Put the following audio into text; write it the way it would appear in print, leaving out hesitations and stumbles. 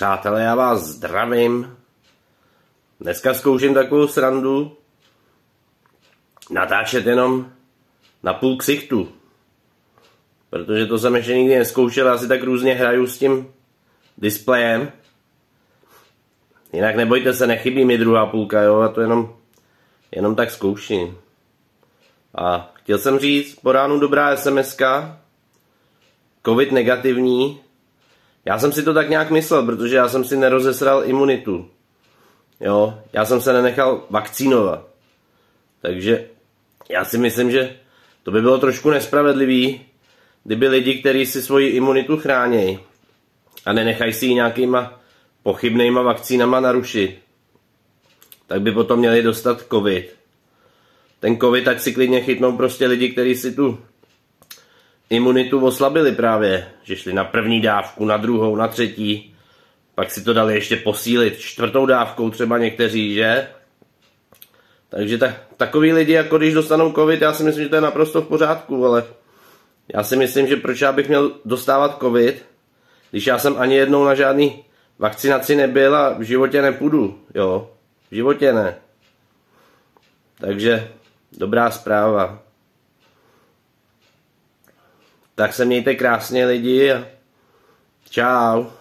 Přátelé, já vás zdravím. Dneska zkouším takovou srandu. Natáčet jenom na půl ksichtu. Protože to jsem ještě nikdy neskoušel, já si tak různě hraju s tím displejem. Jinak nebojte se, nechybí mi druhá půlka, jo, a to jenom tak zkouším. A chtěl jsem říct, po ránu dobrá SMS-ka, covid negativní. Já jsem si to tak nějak myslel, protože já jsem si nerozesral imunitu. Jo, já jsem se nenechal vakcínovat. Takže já si myslím, že to by bylo trošku nespravedlivý, kdyby lidi, kteří si svoji imunitu chránějí a nenechají si ji nějakýma pochybnýma vakcínama narušit, tak by potom měli dostat covid. Ten covid ať si klidně chytnou prostě lidi, kteří si tu imunitu oslabili právě, že šli na první dávku, na druhou, na třetí, pak si to dali ještě posílit čtvrtou dávkou třeba někteří, že? Takže takový lidi, jako když dostanou covid, já si myslím, že to je naprosto v pořádku, ale já si myslím, že proč já bych měl dostávat covid, když já jsem ani jednou na žádný vakcinaci nebyl a v životě nepůjdu, jo, v životě ne. Takže dobrá zpráva. Tak se mějte krásně lidi a čau.